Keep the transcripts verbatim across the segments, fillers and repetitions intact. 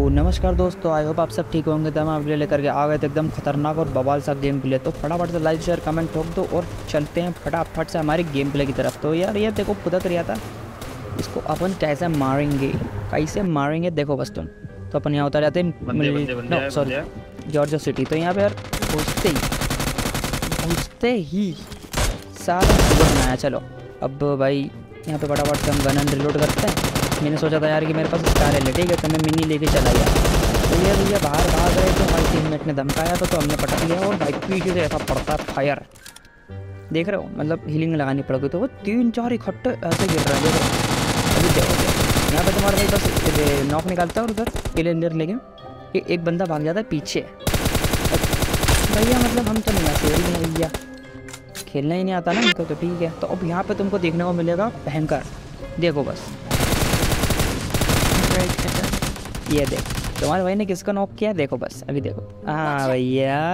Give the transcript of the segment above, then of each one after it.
नमस्कार दोस्तों, I hope आप सब ठीक होंगे। तो हम आप लेकर के आ गए थे एकदम खतरनाक और बवाल सा गेम प्ले। तो फटाफट से लाइक शेयर कमेंट ठोक दो और चलते हैं फटाफट से हमारे गेम प्ले की तरफ। तो यार ये देखो खुदक रिया था, इसको अपन कैसे मारेंगे कैसे मारेंगे देखो बस तुम। तो अपन यहाँ उतर जाते हैं सॉरी जॉर्जिया सिटी। तो यहाँ पे यार पहुँचते ही पहुँचते ही सारा सुबह बनाया। चलो अब भाई यहाँ पे फटाफट से हम गन रिलोड करते हैं। मैंने सोचा था यार कि मेरे पास स्कार है, ठीक है, तो मैं मिनी लेके चला गया। तो ये भैया बाहर भाग रहे थे, हमारे टीममेट ने धमकाया था तो हमने पटक लिया और बाइक पीछे से ऐसा पड़ता फायर देख रहे हो, मतलब हीलिंग लगानी पड़ गई। तो वो तीन चार इकट्ठे ऐसे गिर रहे हैं, देख रहे अभी देखो यहाँ पे तुम्हारा भाई बस नॉक निकालता है और उधर क्लियर लेके एक बंदा भाग जाता है पीछे। भैया मतलब हम तो नहीं आते भैया, खेलना ही नहीं आता ना इनको, तो ठीक है। तो अब यहाँ पे तुमको देखने को मिलेगा भयंकर, देखो बस ये देख तुम्हारे भाई ने किसका नॉक किया, देखो बस अभी देखो। हाँ भैया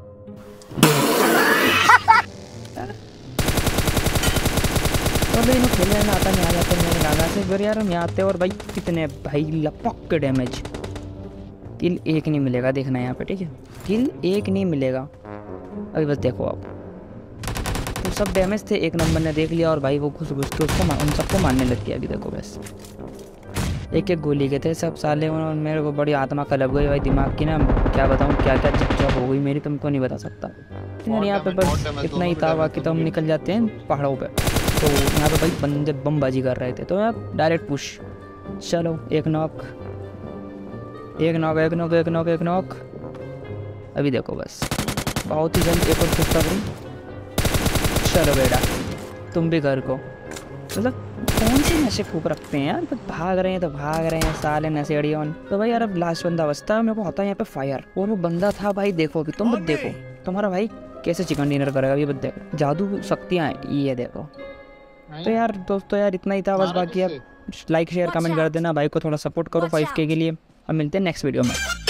तो इन्हें खेलने में आता नहीं, आ जाते मेरे गागा से फिर यार हम यहाँ आते और भाई कितने भाई लपक के डैमेज। किल एक नहीं मिलेगा देखना यहाँ पे, ठीक है, किल एक नहीं मिलेगा अभी बस देखो आप। तो सब डैमेज थे, एक नंबर ने देख लिया और भाई वो घुस घुस के उसको उन सबको मारने लग गया। अभी देखो बस एक एक गोली के थे सब साले, उन्होंने मेरे को बड़ी आत्मा कलब गई भाई दिमाग की ना, क्या बताऊँ क्या क्या चपचप हो गई मेरी, तुमको नहीं बता सकता यार। यहाँ पे बस इतना ही था, बाकी तो हम निकल जाते हैं पहाड़ों पे। तो यहाँ पे भाई बंदे बमबाजी कर रहे थे तो यार डायरेक्ट पुश। चलो एक नॉक एक नॉक एक नॉक एक नॉक एक नॉक अभी देखो बस बहुत ही जल्द एक और खुशखबरी। चलो बेटा तुम भी घर को, मतलब कौन से नशे फूक रखते हैं यार, तो भाग रहे हैं तो भाग रहे हैं साले नशेड़ियों। तो भाई यार अब लास्ट बंदा बचता है, मेरे को होता है यहाँ पे फायर और वो बंदा था भाई, देखो अभी तुम मत देखो तुम्हारा भाई कैसे चिकन डिनर करेगा अभी मत देखो, जादू शक्तियाँ ये देखो। तो यार दोस्तों यार इतना ही था बस, बाकी आप लाइक शेयर कमेंट कर देना, भाई को थोड़ा सपोर्ट करो फाइव के लिए। अब मिलते हैं नेक्स्ट वीडियो में।